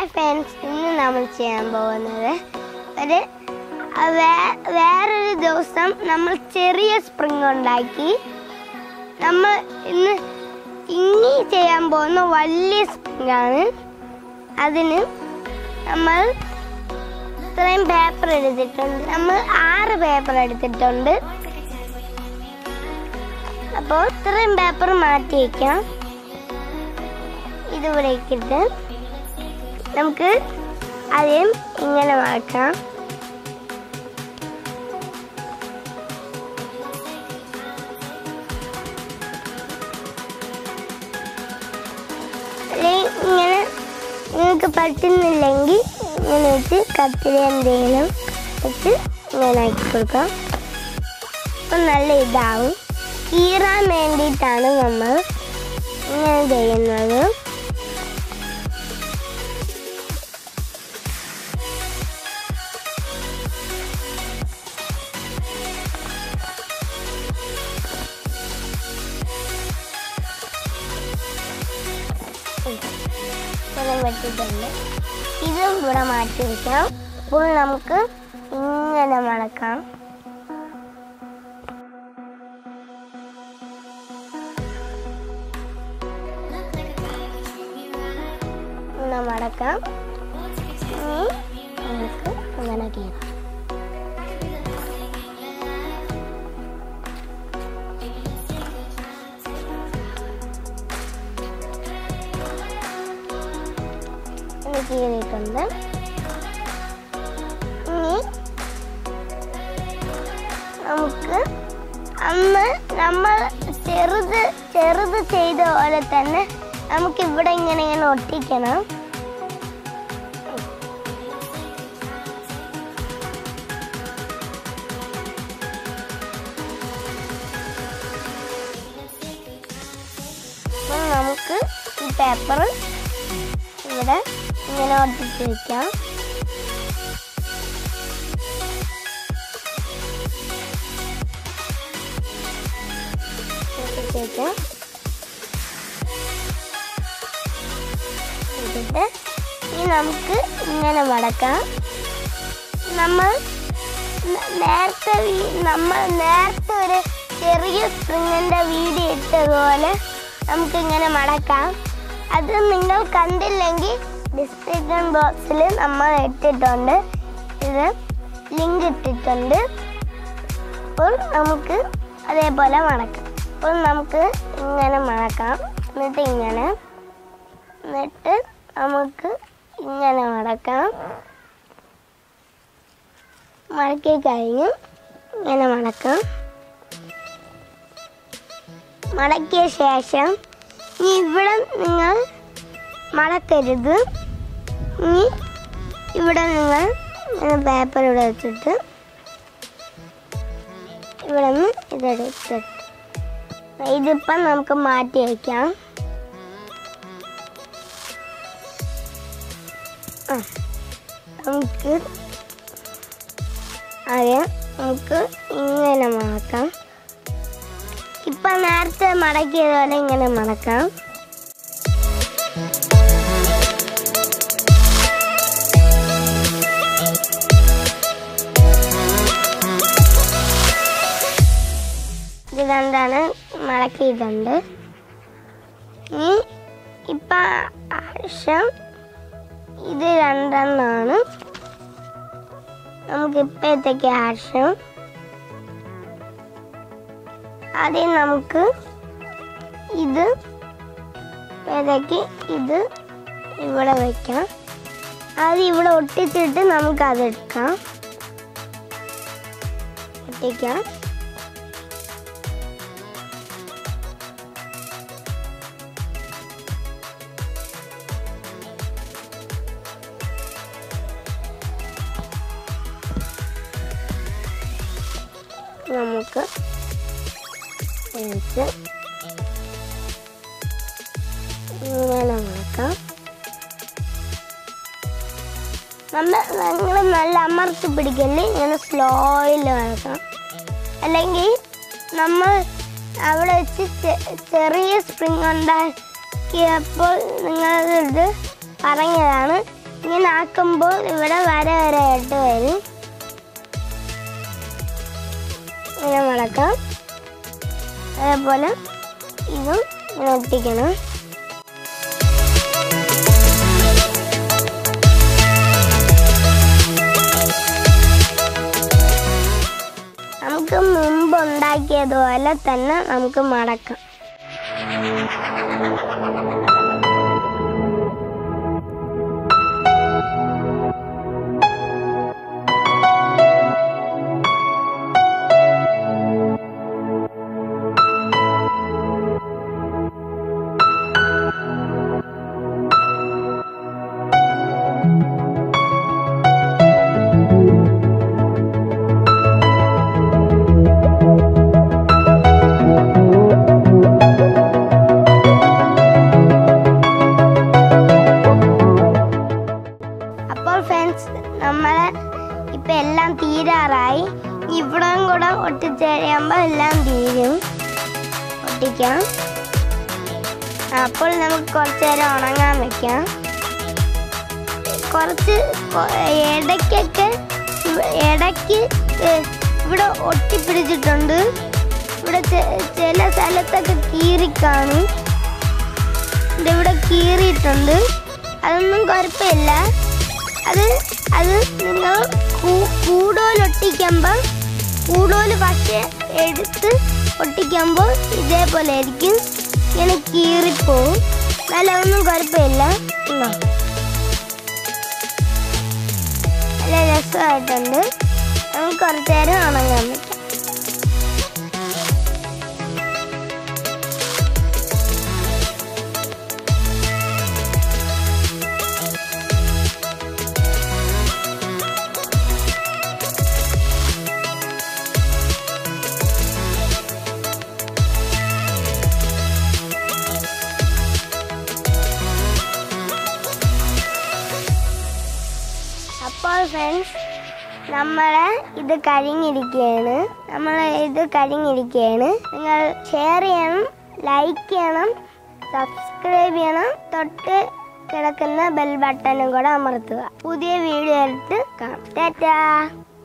Friends, ഇന്ന് നമ്മൾ ചെയ്യാൻ പോകുന്നത് വേറൊരു ദിവസം നമ്മൾ ചെറിയ സ്പ്രിംഗ് ഉണ്ടാക്കി. നമ്മൾ ഇന്ന് ചെയ്യാൻ പോകുന്ന വലിയ സ്പ്രിംഗ് ആണ്. അതിന് നമ്മൾ ഇത്രയും പേപ്പർ എടുത്തിട്ടുണ്ട്. നമ്മൾ 6 പേപ്പർ എടുത്തിട്ടുണ്ട്. അപ്പോൾ ഇത്രയും പേപ്പർ മാറ്റി വയ്ക്കാം. ഇതിവിടെ ഇട്ടിട്ട് നമുക്ക് ആദ്യം ഇങ്ങനെ മാറ്റാം. അല്ലെങ്കിൽ ഇങ്ങനെ നിങ്ങൾക്ക് പറ്റുന്നില്ലെങ്കിൽ ഇങ്ങനെ വെച്ച് കത്തിരി എന്തെങ്കിലും വെച്ച് ഇങ്ങനെ ആക്കി കൊടുക്കാം. അപ്പം നല്ല ഇതാവും. കീറാൻ വേണ്ടിയിട്ടാണ് നമ്മൾ ഇങ്ങനെ ചെയ്യുന്നത്. പറ്റിട്ടുണ്ട്. ഇതും ഇവിടെ മാറ്റി വയ്ക്കാം. അപ്പോൾ നമുക്ക് ഇങ്ങനെ മടക്കാം. ഇങ്ങനെ മടക്കാം. നമുക്ക് ഇങ്ങനെ കീറാം. കീറിയിട്ടുണ്ട്. ഇനി നമുക്ക് അന്ന് നമ്മൾ ചെറുത് ചെയ്ത പോലെ തന്നെ നമുക്ക് ഇവിടെ ഇങ്ങനെ ഒട്ടിക്കണം. അപ്പോൾ നമുക്ക് ഈ പേപ്പർ ഇവിടെ ഇങ്ങനെ ഒട്ടിച്ച് വയ്ക്കാം. എന്നിട്ട് ഇനി നമുക്ക് ഇങ്ങനെ മടക്കാം. നമ്മൾ നേരത്തെ ഒരു ചെറിയ സ്പ്രിങ്ങിൻ്റെ വീഡിയോ ഇട്ടതുപോലെ നമുക്കിങ്ങനെ മടക്കാം. അത് നിങ്ങൾ കണ്ടില്ലെങ്കിൽ ഡിസ്ക്രിപ്ഷൻ ബോക്സിൽ നമ്മൾ ഇട്ടിട്ടുണ്ട്. ഇത് ലിങ്ക് ഇട്ടിട്ടുണ്ട്. അപ്പോൾ നമുക്ക് അതേപോലെ മടക്കാം. അപ്പോൾ നമുക്ക് ഇങ്ങനെ മടക്കാം. എന്നിട്ട് നമുക്ക് ഇങ്ങനെ മടക്കാം. മടക്കി കഴിഞ്ഞ് ഇങ്ങനെ മടക്കാം. മടക്കിയ ശേഷം ഇനി ഇവിടെ നിങ്ങൾ മടക്കരുത്. ഇനി ഇവിടെ നിങ്ങൾ പേപ്പർ ഇവിടെ വെച്ചിട്ട് ഇവിടെ നിന്ന് ഇതെടുത്തിട്ട് ഇതിപ്പം നമുക്ക് മാറ്റി വയ്ക്കാം. നമുക്ക് ഇങ്ങനെ മടക്കാം. ഇപ്പം നേരത്തെ മടക്കിയതുപോലെ ഇങ്ങനെ മടക്കാം. ഇത് രണ്ടാണ് മടക്കിയിട്ടുണ്ട്. ഇപ്പം ആവശ്യം ഇത് 2 നമുക്ക് ഇപ്പോഴത്തേക്ക് ആവശ്യം. ആദ്യം നമുക്ക് ഇത് ഇവിടെ വയ്ക്കാം. ആദ്യം ഇവിടെ ഒട്ടിച്ചിട്ട് നമുക്കതെടുക്കാം. ഒട്ടിക്കാം. നമുക്ക് ഇങ്ങനെ നോക്കാം. നിങ്ങൾ നല്ല അമർത്തി പിടിക്കല്ലേ, ഇങ്ങനെ സ്ലോയിൽ നോക്കാം. അല്ലെങ്കിൽ നമ്മൾ അവിടെ വെച്ച് ചെറിയ സ്പ്രിംഗ് ഉണ്ടാക്കിയപ്പോൾ നിങ്ങളിത് പറഞ്ഞതാണ്. ഇങ്ങനെ ആക്കുമ്പോൾ ഇവിടെ വര വരയായിട്ട് വരും. ഇങ്ങനെ മടക്കാം. അതേപോലെ ഇതും ഇങ്ങനെ ഒട്ടിക്കണം. നമുക്ക് മുമ്പ് ഉണ്ടാക്കിയതുപോലെ തന്നെ നമുക്ക് മടക്കാം. നമ്മളെ ഇപ്പം എല്ലാം തീരാറായി. ഇവിടം കൂടെ ഒട്ടിച്ചേരുമ്പോൾ എല്ലാം തീരും. ഒട്ടിക്കാം. അപ്പോൾ നമുക്ക് കുറച്ച് നേരം ഉണങ്ങാൻ വെക്കാം. കുറച്ച് ഇടയ്ക്ക് ഇവിടെ ഒട്ടിപ്പിടിച്ചിട്ടുണ്ട്. ഇവിടെ ചില സ്ഥലത്തൊക്കെ കീറിക്കാണും. ഇവിടെ കീറിയിട്ടുണ്ട്. അതൊന്നും കുഴപ്പമില്ല. അത് നിങ്ങൾ കൂടുതൽ പക്ഷേ എടുത്ത് ഒട്ടിക്കുമ്പോൾ ഇതേപോലെ ആയിരിക്കും. ഇങ്ങനെ കീറിപ്പോവും. എന്നാലും അതൊന്നും കുഴപ്പമില്ല. നല്ല രസമായിട്ടുണ്ട്. നമുക്ക് കുറച്ച് നേരം ഉണങ്ങാൻ പറ്റും. അപ്പോൾ ഫ്രണ്ട്സ്, ഇത് കഴിഞ്ഞിരിക്കുകയാണ്. നിങ്ങൾ ഷെയർ ചെയ്യണം, ലൈക്ക് ചെയ്യണം, സബ്സ്ക്രൈബ് ചെയ്യണം. തൊട്ട് കിടക്കുന്ന ബെൽ ബട്ടണും കൂടെ അമർത്തുക. പുതിയ വീഡിയോ എടുത്ത് കാണാം. ടാറ്റാ.